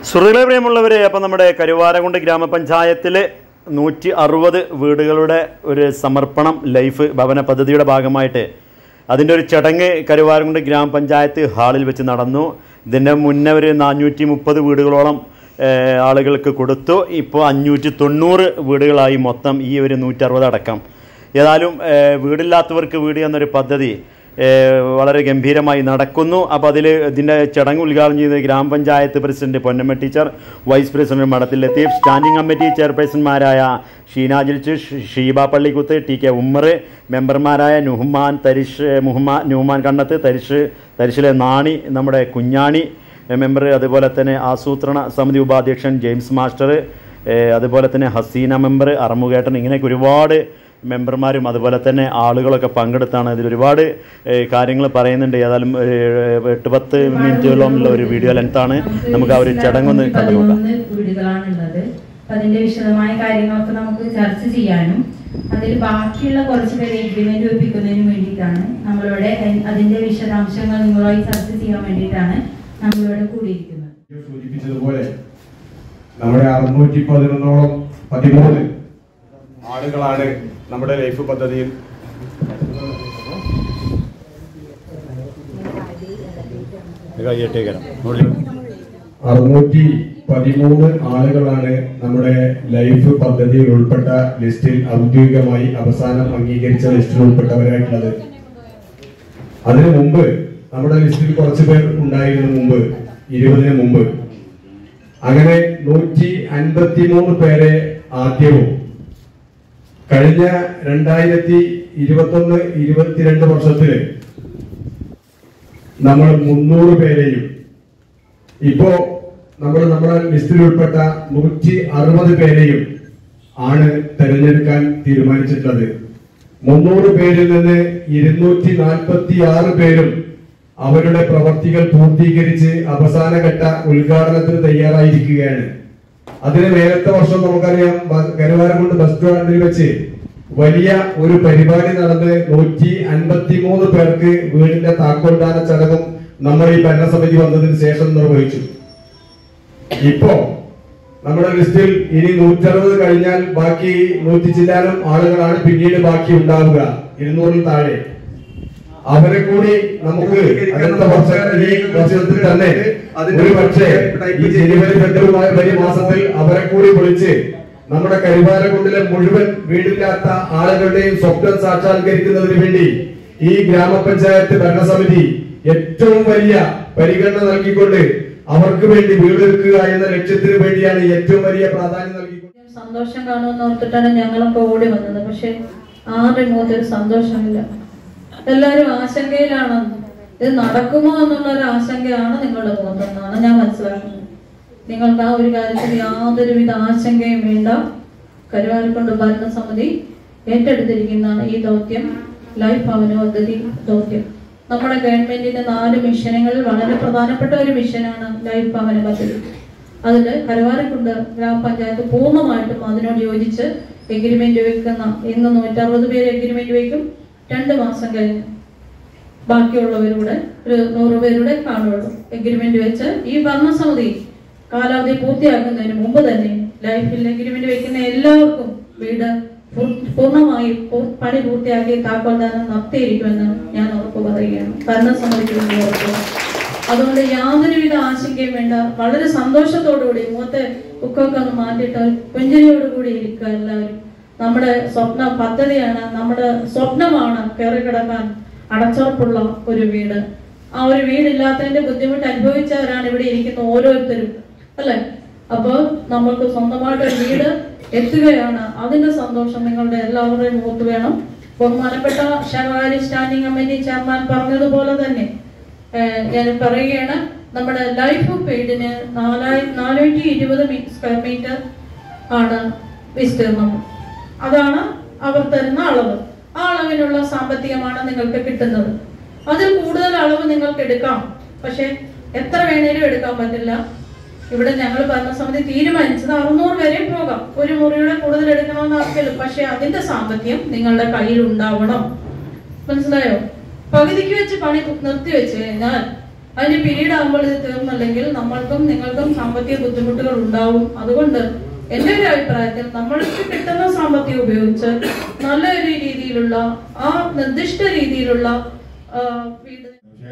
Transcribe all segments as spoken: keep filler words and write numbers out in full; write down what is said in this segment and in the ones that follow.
സുഹൃത്തുക്കളെ, പ്രിയമുള്ളവരെ, അപ്പം നമ്മുടെ കരുവാരക്കുണ്ട് ഗ്രാമപഞ്ചായത്തിലെ നൂറ്റി അറുപത് വീടുകളുടെ ഒരു സമർപ്പണം ലൈഫ് ഭവന പദ്ധതിയുടെ ഭാഗമായിട്ട് അതിൻ്റെ ഒരു ചടങ്ങ് കരുവാരക്കുണ്ട് ഗ്രാമപഞ്ചായത്ത് ഹാളിൽ വെച്ച് നടന്നു. ഇതിൻ്റെ മുന്നേ ഒരു നാനൂറ്റി മുപ്പത് വീടുകളോളം ആളുകൾക്ക് കൊടുത്തു. ഇപ്പോൾ അഞ്ഞൂറ്റി തൊണ്ണൂറ് വീടുകളായി മൊത്തം ഈ ഒരു നൂറ്ററുപത് അടക്കം. ഏതായാലും വീടില്ലാത്തവർക്ക് വീട് എന്നൊരു പദ്ധതി വളരെ ഗംഭീരമായി നടക്കുന്നു. അപ്പോൾ അതിൽ ഇതിൻ്റെ ചടങ്ങ് ഉദ്ഘാടനം ചെയ്ത് ഗ്രാമപഞ്ചായത്ത് president Ponnamma teacher, vice president Madathil Latheef, standing committee ചെയർപേഴ്സൺമാരായ ഷീനാജിൽച്ച്, ഷീബ പള്ളിക്കുത്ത്, ടി കെ ഉമ്മർ, മെമ്പർമാരായ നുഹ്മാൻ തരിഷ് മുഹമ്മ നുഹ്മാൻ കണ്ണത്ത്, തരിഷ് തരിശിലെ നാണി, നമ്മുടെ കുഞ്ഞാണി മെമ്പർ, അതുപോലെ തന്നെ ആസൂത്രണ സമിതി ഉപാധ്യക്ഷൻ ജെയിംസ് മാസ്റ്റർ, അതുപോലെ തന്നെ ഹസീന മെമ്പർ, അറമുകേട്ടൻ, ഇങ്ങനെയൊക്കെ ഒരുപാട് മെമ്പർമാരും അതുപോലെ തന്നെ ആളുകളൊക്കെ പങ്കെടുത്താണ്. ഇതിൽ ഒരുപാട് കാര്യങ്ങൾ പറയുന്നുണ്ട്. ഏതായാലും എട്ട് പത്ത് മിനിറ്റോളം ഉള്ള ഒരു വീഡിയോ ലെങ്താണ്. നമുക്ക് ആ ഒരു ചടങ്ങൊന്ന് കണ്ടു നോക്കാം. വീടുകളാണുള്ളത്. അതിന്റെ വിശദമായ കാര്യങ്ങളൊക്കെ നമുക്ക് ചർച്ച ചെയ്യാനും അതിൽ ബാക്കിയുള്ള കുറച്ച് പേരെ എഗ്രിമെന്റ് ഒപ്പിക്കുന്നതിനും വേണ്ടിയിട്ടാണ് നമ്മളിവിടെ അതിന്റെ വിശദാംശങ്ങൾ നിങ്ങളുമായി ചർച്ച ചെയ്യാൻ വേണ്ടിയിട്ടാണ് നമ്മളിവിടെ കൂടിയിരിക്കുന്നത്. സൂചിപ്പിച്ചതുപോലെ നമ്മുടെ അറുന്നൂറ്റി പതിനൊന്നോളം പതിമൂന്ന് ആളുകളാണ് നമ്മുടെ ലൈഫ് പദ്ധതിയിൽ അറുന്നൂറ്റി പതിമൂന്ന് ആളുകളാണ് നമ്മുടെ ലൈഫ് പദ്ധതിയിൽ ഉൾപ്പെട്ട ലിസ്റ്റിൽ ഔദ്യോഗികമായി അവസാനം അംഗീകരിച്ച ലിസ്റ്റിൽ ഉൾപ്പെട്ടവരായിട്ടുള്ളത്. അതിനു മുമ്പ് നമ്മുടെ ലിസ്റ്റിൽ കുറച്ചു പേർ ഉണ്ടായിരുന്നു, മുമ്പ് ഇരുപതിന് മുമ്പ്. അങ്ങനെ നൂറ്റി അൻപത്തി മൂന്ന് പേരെ ആദ്യവും കഴിഞ്ഞ രണ്ടായിരത്തി ഇരുപത്തി ഒന്ന് ഇരുപത്തിരണ്ട് വർഷത്തില് നമ്മൾ മുന്നൂറ് പേരെയും ഇപ്പോ നമ്മൾ നമ്മുടെ ലിസ്റ്റിൽ ഉൾപ്പെട്ട നൂറ്റി അറുപത് പേരെയും ആണ് തെരഞ്ഞെടുക്കാൻ തീരുമാനിച്ചിട്ടുള്ളത്. മുന്നൂറ് പേരിൽ നിന്ന് ഇരുന്നൂറ്റി നാൽപ്പത്തി ആറ് പേരും അവരുടെ പ്രവർത്തികൾ പൂർത്തീകരിച്ച് അവസാനഘട്ട ഉദ്ഘാടനത്തിന് തയ്യാറായിരിക്കുകയാണ്. അതിന് നേരത്തെ വർഷം നമുക്കറിയാം, കരുവാരക്കുണ്ട് ബസ് സ്റ്റാൻഡിൽ വെച്ച് വലിയ ഒരു പരിപാടി നടന്ന് നൂറ്റി അൻപത്തി മൂന്ന് പേർക്ക് വീടിന്റെ താക്കോൽദാന ചടങ്ങും നമ്മൾ ഈ ഭരണസമിതി വന്നതിന് ശേഷം നിർവഹിച്ചു. ഇപ്പോ നമ്മുടെ ലിസ്റ്റിൽ ഇനി നൂറ്ററുപത് കഴിഞ്ഞാൽ ബാക്കി നൂറ്റി ചില്ലാനം ആളുകളാണ് പിന്നീട് ബാക്കി ഉണ്ടാവുക, ഇരുന്നൂറിൽ താഴെ. അവരെ കൂടി നമുക്ക് അടുത്ത വർഷത്തിൽ തന്നെ ഒരു പക്ഷേ ഈ ജനുവരി ഫെബ്രുവരി മാസത്തിൽ അവരെ കൂടി വിളിച്ച് നമ്മുടെ കരുവാരക്കുണ്ടിലെ മുഴുവൻ വീടില്ലാത്ത ആളുകളുടെയും സ്വപ്നം സാക്ഷാത്കരിക്കുന്നതിന് വേണ്ടി ഈ ഗ്രാമപഞ്ചായത്ത് ഭരണസമിതി ഏറ്റവും വലിയ പരിഗണന നൽകിക്കൊണ്ട് അവർക്ക് വേണ്ടി വീട് വെക്കുക എന്ന ലക്ഷ്യത്തിന് വേണ്ടിയാണ് ഏറ്റവും വലിയ പ്രാധാന്യം നൽകിക്കൊണ്ട്. സന്തോഷം കാണുമെന്ന് ഓർത്തിട്ടാണ് ഞങ്ങളൊക്കെ ഓടി വന്നത്. പക്ഷെ ആരുടെ മുഖത്തൊരു സന്തോഷമില്ല. എല്ലാവരും ആശങ്കയിലാണ്. ഇത് നടക്കുമോ എന്നുള്ളൊരു ആശങ്കയാണ് നിങ്ങളുടെ മുഖത്തെന്നാണ് ഞാൻ മനസ്സിലാക്കുന്നത്. നിങ്ങൾക്ക് ആ ഒരു കാര്യത്തിൽ യാതൊരുവിധ ആശങ്കയും വേണ്ട. കരുവാരക്കുണ്ട് ഭരണസമിതി ഏറ്റെടുത്തിരിക്കുന്നതാണ് ഈ ദൗത്യം, ലൈഫ് ഭവന പദ്ധതി ദൗത്യം. നമ്മുടെ ഗവൺമെന്റിന്റെ നാല് മിഷനുകളിൽ വളരെ പ്രധാനപ്പെട്ട ഒരു മിഷനാണ് ലൈഫ് ഭവന പദ്ധതി. അതിൽ കരുവാരക്കുണ്ട് ഗ്രാമപഞ്ചായത്ത് പൂർണ്ണമായിട്ടും അതിനോട് യോജിച്ച് എഗ്രിമെന്റ് വെക്കുന്ന ഇന്ന് നൂറ്ററുപത് പേര് എഗ്രിമെന്റ് വെക്കും. രണ്ട് മാസം കഴിഞ്ഞ് ബാക്കിയുള്ളവരുടെ ഒരു നൂറ് പേരുടെ കാണുള്ളൂ. എഗ്രിമെന്റ് വെച്ച് ഈ ഭരണസമിതി കാലാവധി പൂർത്തിയാക്കുന്നതിന് മുമ്പ് തന്നെ ലൈഫിൽ എഗ്രിമെന്റ് വെക്കുന്ന എല്ലാവർക്കും വീട് പൂർണ്ണമായി പണി പൂർത്തിയാക്കി താക്കോൽദാനം നടത്തിയിരിക്കുമെന്ന് ഞാൻ ഉറപ്പ് പറയുകയാണ്. ഭരണസമിതിക്ക് വേണ്ടി ഉറപ്പ്. അതുകൊണ്ട് യാതൊരുവിധ ആശങ്കയും വേണ്ട. വളരെ സന്തോഷത്തോടുകൂടി മുഖത്തെ ബുക്കൊക്കെ ഒന്ന് മാറ്റിയിട്ട് പുഞ്ചിരിയോടുകൂടി ഇരിക്കുക എല്ലാവരും. നമ്മുടെ സ്വപ്ന പദ്ധതിയാണ്, നമ്മുടെ സ്വപ്നമാണ് കയറി കിടക്കാൻ അടച്ചുറപ്പുള്ള ഒരു വീട്. ആ ഒരു വീടില്ലാത്തതിന്റെ ബുദ്ധിമുട്ട് അനുഭവിച്ചവരാണ് ഇവിടെ ഇരിക്കുന്ന ഓരോരുത്തരും, അല്ലെ? അപ്പൊ നമ്മൾക്ക് സ്വന്തമായിട്ടൊരു വീട് എത്തുകയാണ്. അതിന്റെ സന്തോഷം നിങ്ങളുടെ എല്ലാവരുടെയും മുഖത്ത് വേണം. ബഹുമാനപ്പെട്ട ശകാരി സ്റ്റാൻഡിംഗ് കമ്മിറ്റി ചെയർമാൻ പറഞ്ഞതുപോലെ തന്നെ ഞാൻ പറയുകയാണ്, നമ്മുടെ ലൈഫ് വീടിന് നാലായി നാനൂറ്റി ഇരുപത് സ്ക്വയർ മീറ്റർ ആണ് വിസ്തീർണം. അതാണ് അവർ തരുന്ന അളവ്. ആ അളവിനുള്ള സാമ്പത്തികമാണ് നിങ്ങൾക്ക് കിട്ടുന്നത്. അതിൽ കൂടുതൽ അളവ് നിങ്ങൾക്ക് എടുക്കാം, പക്ഷെ എത്ര വേണേലും എടുക്കാൻ പറ്റില്ല. ഇവിടെ ഞങ്ങൾ ഭരണസമിതി തീരുമാനിച്ചത് അറുന്നൂറ് വരെ പോകാം. ഒരു മുറിയുടെ കൂടുതൽ എടുക്കണമെന്ന് ആർക്കല്ലോ, പക്ഷെ അതിന്റെ സാമ്പത്തികം നിങ്ങളുടെ കയ്യിൽ ഉണ്ടാവണം. മനസ്സിലായോ? പകുതിക്ക് വെച്ച് പണി നിർത്തി വെച്ച് കഴിഞ്ഞാൽ അതിന് പിരീഡ് ആകുമ്പോൾ ഇത് തീർന്നില്ലെങ്കിൽ നമ്മൾക്കും നിങ്ങൾക്കും സാമ്പത്തിക ബുദ്ധിമുട്ടുകൾ ഉണ്ടാവും. അതുകൊണ്ട് എന്റെ ഒരു അഭിപ്രായത്തിൽ നമ്മൾക്ക് കിട്ടുന്ന സാമ്പത്തികം ഉപയോഗിച്ച് നല്ലൊരു രീതിയിലുള്ള ആ നിർദ്ദിഷ്ട രീതിയിലുള്ള വീട്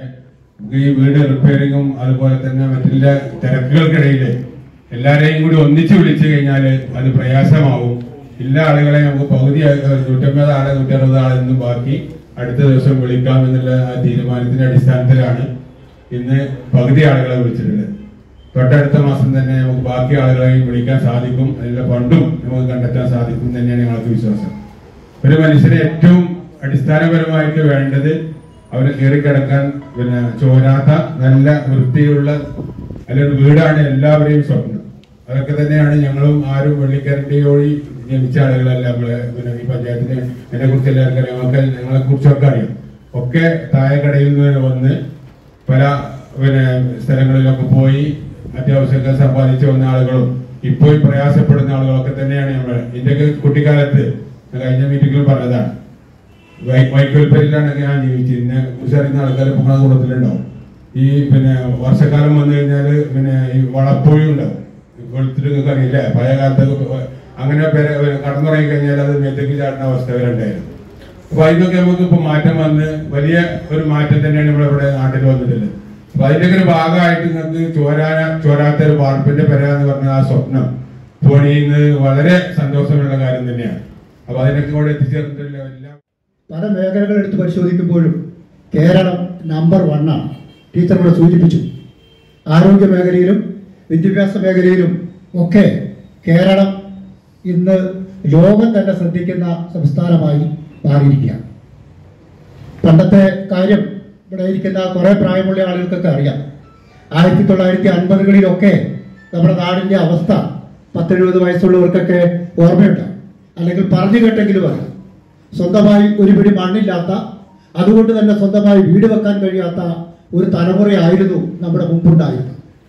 ഈ വീട് റിപ്പയറിങ്ങും അതുപോലെ തന്നെ മറ്റുള്ള തിരക്കുകൾക്കിടയിൽ എല്ലാവരെയും കൂടി ഒന്നിച്ചു വിളിച്ചു കഴിഞ്ഞാൽ അത് പ്രയാസമാവും. എല്ലാ ആളുകളെയും നമുക്ക് പകുതി നൂറ്റമ്പത് ആളെ നൂറ്റി അറുപത് ആളെന്നും ബാക്കി അടുത്ത ദിവസം വിളിക്കാം എന്നുള്ള ആ തീരുമാനത്തിന്റെ അടിസ്ഥാനത്തിലാണ് ഇന്ന് പകുതി ആളുകളെ വിളിച്ചിട്ടുള്ളത്. തൊട്ടടുത്ത മാസം തന്നെ നമുക്ക് ബാക്കി ആളുകളെയും വിളിക്കാൻ സാധിക്കും. അതിനുള്ള ഫണ്ടും നമുക്ക് കണ്ടെത്താൻ സാധിക്കും തന്നെയാണ് ഞങ്ങൾക്ക് വിശ്വാസം. ഒരു മനുഷ്യന് ഏറ്റവും അടിസ്ഥാനപരമായിട്ട് വേണ്ടത് അവന് കയറിക്കിടക്കാൻ പിന്നെ ചോരാത്ത നല്ല വൃത്തിയുള്ള അല്ലെങ്കിൽ വീടാണ് എല്ലാവരെയും സ്വപ്നം. അതൊക്കെ തന്നെയാണ് ഞങ്ങളും ആരും വെള്ളിക്കരണ്ടിയോടി ജനിച്ച ആളുകളല്ല. നമ്മള് പിന്നെ ഈ പഞ്ചായത്തിന് എന്നെ കുറിച്ച് എല്ലാവർക്കും അറിയാം, ഞങ്ങൾക്ക് ഞങ്ങളെ കുറിച്ചൊക്കെ അറിയാം. ഒക്കെ താഴെക്കടയിൽ നിന്ന് വന്ന് പല പിന്നെ സ്ഥലങ്ങളിലൊക്കെ പോയി അത്യാവശ്യമൊക്കെ സമ്പാദിച്ചു വന്ന ആളുകളും ഇപ്പോൾ പ്രയാസപ്പെടുന്ന ആളുകളൊക്കെ തന്നെയാണ് നമ്മൾ. ഇതിന്റെയൊക്കെ കുട്ടിക്കാലത്ത് കഴിഞ്ഞ മീറ്റിംഗിൽ പറഞ്ഞതാണ്. വൈക്കോൽപ്പേരിലാണ് ഞാൻ ജീവിച്ചത്. ഇതിനെ കുറിച്ച് അറിയുന്ന ആൾക്കാർ നമ്മുടെ കൂട്ടത്തിലുണ്ടാവും. ഈ പിന്നെ വർഷക്കാലം വന്നു കഴിഞ്ഞാല് പിന്നെ ഈ വളപ്പൊഴി ഉണ്ടാവും. വെളുത്തിട്ടൊക്കെ അറിയില്ല, പഴയ കാലത്തൊക്കെ അങ്ങനെ കടന്നുറങ്ങി കഴിഞ്ഞാൽ അത് മെത്തേക്ക് ചാടുന്ന അവസ്ഥ വരെ ഉണ്ടായിരുന്നു. അപ്പൊ അതിനൊക്കെ നമുക്ക് ഇപ്പൊ മാറ്റം വന്ന് വലിയ ഒരു മാറ്റം തന്നെയാണ് ഇവിടെ ഇവിടെ നാട്ടിൽ വന്നിട്ടുള്ളത്. അപ്പൊ അതിന്റെയൊക്കെ ഒരു ഭാഗമായിട്ട് നിങ്ങൾക്ക് ചോരാ ചോരാത്ത ഒരു വാർപ്പിന്റെ പെര എന്ന് പറഞ്ഞ ആ സ്വപ്നം പണിയുന്നത് വളരെ സന്തോഷമുള്ള കാര്യം തന്നെയാണ്. അപ്പൊ അതിനൊക്കെ കൂടെ എത്തിച്ചേർന്നിട്ടില്ല. എല്ലാം പല മേഖലകൾ എടുത്ത് പരിശോധിക്കുമ്പോഴും കേരളം നമ്പർ വണ്ണാണ്. ടീച്ചർ കൂടെ സൂചിപ്പിച്ചു. ആരോഗ്യ മേഖലയിലും വിദ്യാഭ്യാസ മേഖലയിലും ഒക്കെ കേരളം ഇന്ന് ലോകം തന്നെ ശ്രദ്ധിക്കുന്ന സംസ്ഥാനമായി മാറിയിരിക്കുകയാണ്. പണ്ടത്തെ കാര്യം ഇവിടെ ഇരിക്കുന്ന കുറെ പ്രായമുള്ള ആളുകൾക്കൊക്കെ അറിയാം. ആയിരത്തി തൊള്ളായിരത്തി അൻപതുകളിലൊക്കെ നമ്മുടെ നാടിൻ്റെ അവസ്ഥ പത്തെഴുപത് വയസ്സുള്ളവർക്കൊക്കെ ഓർമ്മയുണ്ട്, അല്ലെങ്കിൽ പറഞ്ഞു കേട്ടെങ്കിലും അറിയാം. സ്വന്തമായി ഒരു പിടി മണ്ണില്ലാത്ത, അതുകൊണ്ട് തന്നെ സ്വന്തമായി വീട് വെക്കാൻ കഴിയാത്ത ഒരു തലമുറയായിരുന്നു നമ്മുടെ മുമ്പുണ്ടായിരുന്നത്.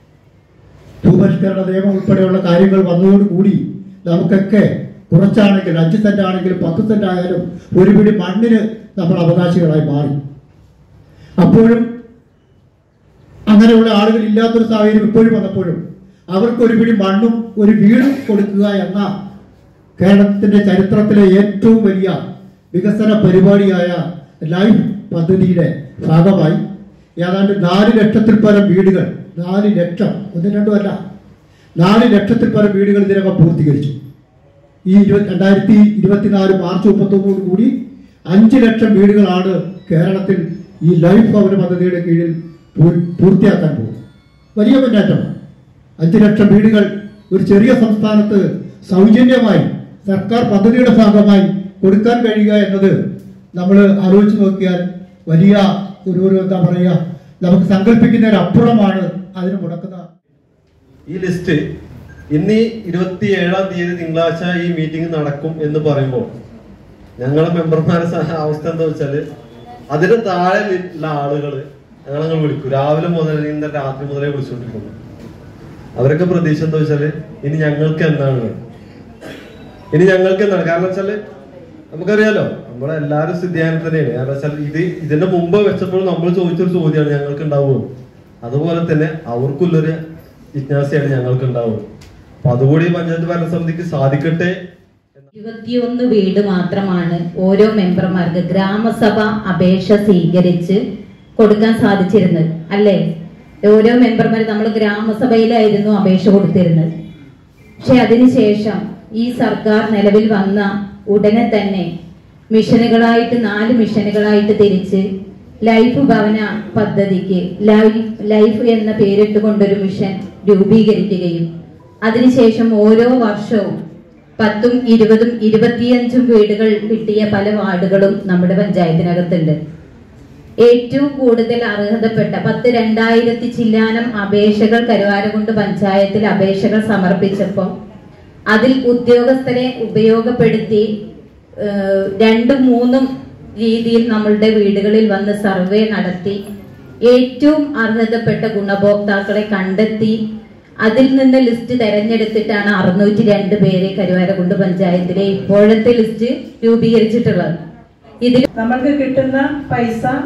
ഭൂപരിഷ്കരണ നിയമം ഉൾപ്പെടെയുള്ള കാര്യങ്ങൾ വന്നതോടുകൂടി നമുക്കൊക്കെ കുറച്ചാണെങ്കിലും അഞ്ച് സെന്റ് ആണെങ്കിലും പത്ത് സെന്റ് ആയാലും ഒരു പിടി മണ്ണിന് നമ്മൾ അവകാശികളായി മാറി. അപ്പോഴും അങ്ങനെയുള്ള ആളുകൾ ഇല്ലാത്തൊരു സാഹചര്യം ഇപ്പോഴും വന്നപ്പോഴും അവർക്ക് ഒരു പിടി മണ്ണും ഒരു വീടും കൊടുക്കുക എന്ന കേരളത്തിന്റെ ചരിത്രത്തിലെ ഏറ്റവും വലിയ വികസന പരിപാടിയായ ലൈഫ് പദ്ധതിയുടെ ഭാഗമായി ഏതാണ്ട് നാല് ലക്ഷത്തിൽ പരം വീടുകൾ, നാല് ലക്ഷം ഒന്നും രണ്ടും അല്ല, നാല് ലക്ഷത്തിൽ പരം വീടുകൾ ഇതിനകം പൂർത്തീകരിച്ചു. ഈ ഇരുപത്തി രണ്ടായിരത്തി ഇരുപത്തിനാല് മാർച്ച് മുപ്പത്തൊന്നോട് കൂടി അഞ്ച് ലക്ഷം വീടുകളാണ് കേരളത്തിൽ ഈ ലൈഫ് ഭവന പദ്ധതിയുടെ കീഴിൽ പൂർത്തിയാക്കാൻ പോകുന്നത്. വലിയ മുന്നേറ്റമാണ്. അഞ്ച് ലക്ഷം വീടുകൾ ഒരു ചെറിയ സംസ്ഥാനത്ത് സൗജന്യമായി സർക്കാർ പദ്ധതിയുടെ ഭാഗമായി കൊടുക്കാൻ കഴിയുക എന്നത് നമ്മൾ ആലോചിച്ച് നോക്കിയാൽ വലിയ ഒരു ഒരു എന്താ പറയുക, നമുക്ക് സങ്കല്പിക്കുന്നതിനപ്പുറമാണ് അതിന് മുടക്കുന്ന ഈ ലിസ്റ്റ്. ഇന്ന് ഇരുപത്തി ഏഴാം തീയതി തിങ്കളാഴ്ച ഈ മീറ്റിംഗ് നടക്കും എന്ന് പറയുമ്പോൾ ഞങ്ങളെ മെമ്പർമാരുടെ അവസ്ഥ എന്താ വെച്ചാല് അതിന് താഴെ ഉള്ള ആളുകള് ഞങ്ങളങ്ങൾ വിളിക്കും. രാവിലെ മുതൽ ഇന്ന് രാത്രി മുതലേ വിളിച്ചുകൊണ്ടിരിക്കുന്നു. അവരൊക്കെ പ്രതീക്ഷ എന്താ വെച്ചാല് ഇനി ഞങ്ങൾക്ക് എന്താണ് ഇനി ഞങ്ങൾക്ക് എന്താണ് കാരണം വെച്ചാല് നമുക്കറിയാലോ നമ്മളെ എല്ലാവരും സ്ഥിതിയാനം തന്നെയാണ്. കാരണം വെച്ചാൽ ഇത് ഇതിന്റെ മുമ്പ് വെച്ചപ്പോൾ നമ്മൾ ചോദിച്ചൊരു ചോദ്യമാണ് ഞങ്ങൾക്ക് ഉണ്ടാവുമോ, അതുപോലെ തന്നെ അവർക്കുള്ളൊരു ജിജ്ഞാസയാണ് ഞങ്ങൾക്ക് ഉണ്ടാവുക. അപ്പൊ അതുകൂടി പഞ്ചായത്ത് ഭരണസമിതിക്ക് സാധിക്കട്ടെ. ഇരുപത്തിയൊന്ന് വീട് മാത്രമാണ് ഓരോ മെമ്പർമാർക്ക് ഗ്രാമസഭ അപേക്ഷ സ്വീകരിച്ച് കൊടുക്കാൻ സാധിച്ചിരുന്നത്, അല്ലേ? ഓരോ മെമ്പർമാർ നമ്മൾ ഗ്രാമസഭയിലായിരുന്നു അപേക്ഷ കൊടുത്തിരുന്നത്. പക്ഷെ അതിനുശേഷം ഈ സർക്കാർ നിലവിൽ വന്ന ഉടനെ തന്നെ മിഷനുകളായിട്ട് നാല് മിഷനുകളായിട്ട് തിരിച്ച് ലൈഫ് ഭവന പദ്ധതിക്ക് ലൈഫ് ലൈഫ് എന്ന പേരിട്ടുകൊണ്ടൊരു മിഷൻ രൂപീകരിക്കുകയും അതിനുശേഷം ഓരോ വർഷവും പത്തും ഇരുപതും ഇരുപത്തിയഞ്ചും വീടുകൾ കിട്ടിയ പല വാർഡുകളും നമ്മുടെ പഞ്ചായത്തിനകത്തുണ്ട്. ഏറ്റവും കൂടുതൽ അർഹതപ്പെട്ട പത്ത് രണ്ടായിരത്തി ചില്ലാനം അപേക്ഷകൾ കരുവാരക്കുണ്ട് പഞ്ചായത്തിൽ അപേക്ഷകൾ സമർപ്പിച്ചപ്പോൾ അതിൽ ഉദ്യോഗസ്ഥരെ ഉപയോഗപ്പെടുത്തി രണ്ടും മൂന്നും രീതിയിൽ നമ്മളുടെ വീടുകളിൽ വന്ന് സർവേ നടത്തി ഏറ്റവും അർഹതപ്പെട്ട ഗുണഭോക്താക്കളെ കണ്ടെത്തി അതിൽ നിന്ന് ലിസ്റ്റ് തെരഞ്ഞെടുത്തിട്ടാണ് അറുന്നൂറ്റി രണ്ട് പേരെ കരുവാരക്കുണ്ട് പഞ്ചായത്തിലെ ഇപ്പോഴത്തെ ലിസ്റ്റ് രൂപീകരിച്ചിട്ടുള്ളത്. ഇതിൽ നമ്മൾക്ക് കിട്ടുന്ന പൈസ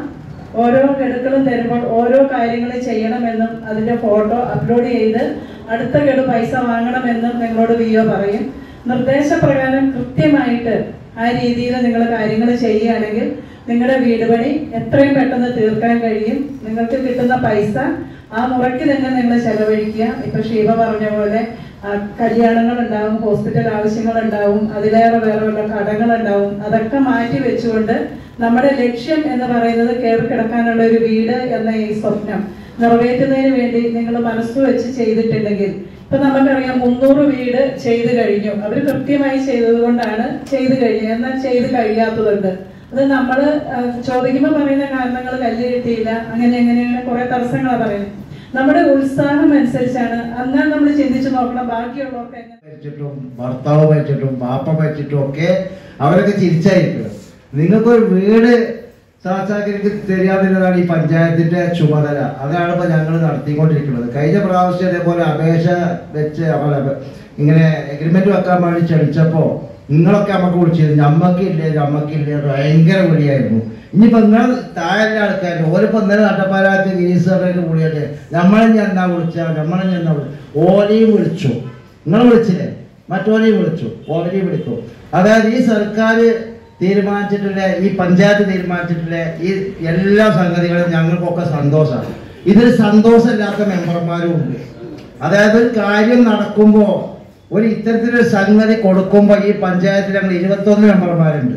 ഓരോ ഗഡുക്കളും തരുമ്പോൾ ഓരോ കാര്യങ്ങൾ ചെയ്യണമെന്നും അതിന്റെ ഫോട്ടോ അപ്ലോഡ് ചെയ്ത് അടുത്ത ഗഡു പൈസ വാങ്ങണമെന്നും നിങ്ങളോട് വി ഒ പറയും. നിർദ്ദേശപ്രകാരം കൃത്യമായിട്ട് ആ രീതിയിൽ നിങ്ങൾ കാര്യങ്ങൾ ചെയ്യുകയാണെങ്കിൽ നിങ്ങളുടെ വീട് പണി എത്രയും പെട്ടെന്ന് തീർക്കാൻ കഴിയും. നിങ്ങൾക്ക് കിട്ടുന്ന പൈസ ആ മുറയ്ക്ക് തന്നെ നിങ്ങൾ ചെലവഴിക്കുക. ഇപ്പൊ ഷീബ പറഞ്ഞ പോലെ കല്യാണങ്ങൾ ഉണ്ടാവും, ഹോസ്പിറ്റൽ ആവശ്യങ്ങൾ ഉണ്ടാവും, അതിലേറെ വേറെ വല്ല കടങ്ങൾ ഉണ്ടാവും. അതൊക്കെ മാറ്റി വെച്ചുകൊണ്ട് നമ്മുടെ ലക്ഷ്യം എന്ന് പറയുന്നത് കയറി കിടക്കാനുള്ള ഒരു വീട് എന്ന ഈ സ്വപ്നം നിറവേറ്റുന്നതിന് വേണ്ടി നിങ്ങൾ മനസ്സ് വെച്ച് ചെയ്തിട്ടുണ്ടെങ്കിൽ, ഇപ്പൊ നമുക്കറിയാം മുന്നൂറ് വീട് ചെയ്തു കഴിഞ്ഞു. അവർ കൃത്യമായി ചെയ്തത് കൊണ്ടാണ് ചെയ്തു കഴിഞ്ഞത്. എന്നാൽ ചെയ്ത് കഴിയാത്തതുണ്ട്. അത് നമ്മൾ ചോദിക്കുമ്പോൾ പറയുന്ന കാരണങ്ങൾ കല്ല് കിട്ടിയില്ല, അങ്ങനെ എങ്ങനെയാണ് കുറെ തടസ്സങ്ങളാണ് പറയുന്നത്. നമ്മുടെ ഉത്സാഹം അനുസരിച്ചാണ്. എന്നാൽ നമ്മൾ ചിന്തിച്ചു നോക്കണം ബാക്കിയുള്ളവർക്ക് മരിച്ചിട്ടും ഭർത്താവ് മരിച്ചിട്ടും പാപ്പ മരിച്ചിട്ടും ഒക്കെ അവരൊക്കെ ചിരിച്ചായിരിക്കും. നിങ്ങൾക്കൊരു വീട് സാക്ഷാത്കരിക്ക് തരികയെന്നുള്ളതാണ് ഈ പഞ്ചായത്തിന്റെ ചുമതല. അതാണ് ഇപ്പൊ ഞങ്ങൾ നടത്തിക്കൊണ്ടിരിക്കുന്നത്. കഴിഞ്ഞ പ്രാവശ്യം ഇതേപോലെ അപേക്ഷ വെച്ച് ഇങ്ങനെ എഗ്രിമെന്റ് വെക്കാൻ വേണ്ടി ക്ഷണിച്ചപ്പോ നിങ്ങളൊക്കെ നമുക്ക് വിളിച്ചിരുന്നു. ഞമ്മക്കില്ലേ ഞമ്മക്കില്ലേ ഭയങ്കര വിളിയായിരുന്നു. ഇനിയിപ്പോ നിങ്ങൾ താഴെ ആൾക്കാർ ഓരിപ്പോ ഇന്നലെ നട്ടപ്പാലാറ്റ് ഗീസറിന്റെ കൂടിയല്ലേ നമ്മളെ എന്നാ വിളിച്ചാ നമ്മളെ എന്നാ വിളിച്ചു. ഓലെയും വിളിച്ചു, നിങ്ങൾ വിളിച്ചില്ലേ, മറ്റോനെയും വിളിച്ചു, ഓലെയും വിളിക്കും. അതായത് ഈ സർക്കാർ തീരുമാനിച്ചിട്ടുള്ള, ഈ പഞ്ചായത്ത് തീരുമാനിച്ചിട്ടുള്ള ഈ എല്ലാ സംഗതികളും ഞങ്ങൾക്കൊക്കെ സന്തോഷമാണ്. ഇതിൽ സന്തോഷമില്ലാത്ത മെമ്പർമാരും ഉണ്ട്. അതായത് ഒരു കാര്യം നടക്കുമ്പോ ഒരു ഇത്തരത്തിലൊരു സംഗതി കൊടുക്കുമ്പോ ഈ പഞ്ചായത്തിൽ ഞങ്ങൾ ഇരുപത്തൊന്ന് മെമ്പർമാരുണ്ട്.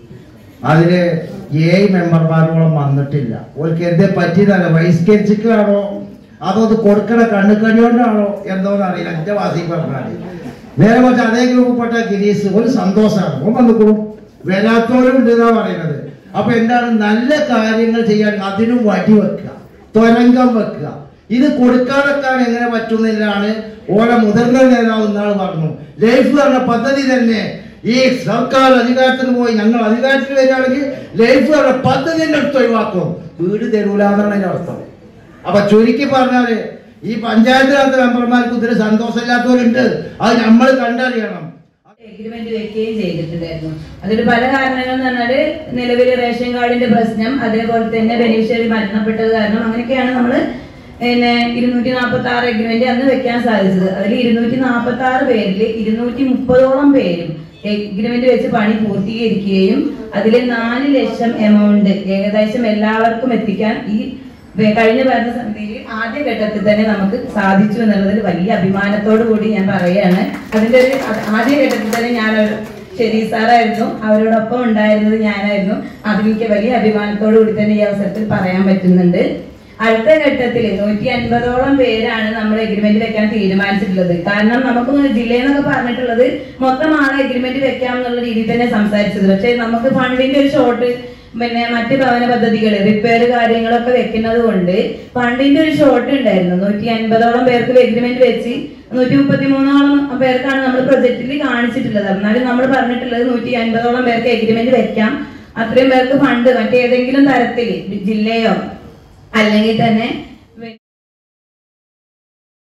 അതില് ഏഴ് മെമ്പർമാരോളം വന്നിട്ടില്ല. ഓർക്ക് എന്തേ പറ്റിയതല്ല, ബഹിഷ്കരിച്ചിട്ടാണോ അതോ അത് കൊടുക്കണ കണ്ണുകണിയോണ്ടാണോ എന്തോന്ന് അറിയില്ല. എന്റെ വാസി പറഞ്ഞാൽ നേരെ കുറച്ച് അതേ ഗ്രൂപ്പിൽപ്പെട്ട ഗിരീസ് ഒരു സന്തോഷമാണ്. ഓൻ വന്നിക്കോളും, വരാത്തവരും ഉണ്ട് എന്നാ പറയുന്നത്. അപ്പൊ എന്താണ്, നല്ല കാര്യങ്ങൾ ചെയ്യാൻ അതിനും വടി വെക്കുക, ത്വരങ്കം വെക്കുക. ഇത് കൊടുക്കാതെക്കാൻ എങ്ങനെ പറ്റുന്നില്ലാണ് ഓരോ മുതിർന്ന നേതാവ് എന്നാൾ പറഞ്ഞു. ലൈഫ് പറഞ്ഞ പദ്ധതി തന്നെ ഈ സർക്കാർ അധികാരത്തിന് പോയി ഞങ്ങൾ അധികാരത്തിൽ വരികയാണെങ്കിൽ ലൈഫ് പറഞ്ഞ പദ്ധതി തന്നെ എടുത്ത് ഒഴിവാക്കും, വീട് തരൂല എന്നാണ് അതിന്റെ അർത്ഥം. അപ്പൊ ചുരുക്കി പറഞ്ഞാല് ഈ പഞ്ചായത്തിനകത്ത് മെമ്പർമാർക്ക് ഇതിന് സന്തോഷമില്ലാത്തവരുണ്ട്. അത് നമ്മൾ കണ്ടറിയണം. എഗ്രിമെന്റ് വെക്കുകയും ചെയ്തിട്ടുണ്ടായിരുന്നു. അതിന് പല കാരണങ്ങൾ എന്ന് പറഞ്ഞാല് നിലവിലെ റേഷൻ കാർഡിന്റെ പ്രശ്നം, അതേപോലെ തന്നെ ബെനിഫിഷ്യറി മരണപ്പെട്ടത് കാരണം അങ്ങനെയൊക്കെയാണ് നമ്മള് പിന്നെ ഇരുന്നൂറ്റി നാൽപ്പത്തി ആറ് എഗ്രിമെന്റ് അന്ന് വെക്കാൻ സാധിച്ചത്. അതിൽ ഇരുന്നൂറ്റി നാൽപ്പത്തി ആറ് പേരിൽ ഇരുന്നൂറ്റി മുപ്പതോളം പേരും എഗ്രിമെന്റ് വെച്ച് പണി പൂർത്തീകരിക്കുകയും അതിൽ നാല് ലക്ഷം എമൗണ്ട് ഏകദേശം എല്ലാവർക്കും എത്തിക്കാൻ ഈ കഴിഞ്ഞ ഭരണസമിതിയിൽ ആദ്യ ഘട്ടത്തിൽ തന്നെ നമുക്ക് സാധിച്ചു എന്നുള്ളതിൽ വലിയ അഭിമാനത്തോടു കൂടി ഞാൻ പറയുകയാണ്. അതിന്റെ ഒരു ആദ്യ ഘട്ടത്തിൽ തന്നെ ഞാൻ ശരി സാറായിരുന്നു, അവരോടൊപ്പം ഉണ്ടായിരുന്നത് ഞാനായിരുന്നു. അതിലേക്ക് വലിയ അഭിമാനത്തോടു കൂടി തന്നെ ഈ അവസരത്തിൽ പറയാൻ പറ്റുന്നുണ്ട്. അടുത്ത ഘട്ടത്തിൽ നൂറ്റി അൻപതോളം പേരാണ് നമ്മൾ എഗ്രിമെന്റ് വെക്കാൻ തീരുമാനിച്ചിട്ടുള്ളത്. കാരണം നമുക്ക് ജില്ലയെന്നൊക്കെ പറഞ്ഞിട്ടുള്ളത് മൊത്തം ആളെ എഗ്രിമെന്റ് വെക്കാം എന്നുള്ള രീതിയിൽ തന്നെ സംസാരിച്ചത്. പക്ഷെ നമുക്ക് ഫണ്ടിന്റെ ഒരു ഷോർട്ട്, പിന്നെ മറ്റ് ഭവന പദ്ധതികൾ റിപ്പയർ കാര്യങ്ങളൊക്കെ വെക്കുന്നത് കൊണ്ട് ഫണ്ടിന്റെ ഒരു ഷോർട്ട് ഉണ്ടായിരുന്നു. നൂറ്റി അൻപതോളം പേർക്ക് എഗ്രിമെന്റ് വെച്ച് നൂറ്റി മുപ്പത്തി മൂന്നോളം പേർക്കാണ് നമ്മൾ പ്രൊജക്റ്റിൽ കാണിച്ചിട്ടുള്ളത്. എന്നാലും നമ്മൾ പറഞ്ഞിട്ടുള്ളത് നൂറ്റി അൻപതോളം പേർക്ക് എഗ്രിമെന്റ് വെക്കാം, അത്രയും പേർക്ക് ഫണ്ട് മറ്റേതെങ്കിലും തരത്തിൽ ജില്ലയോ അല്ലെങ്കിൽ തന്നെ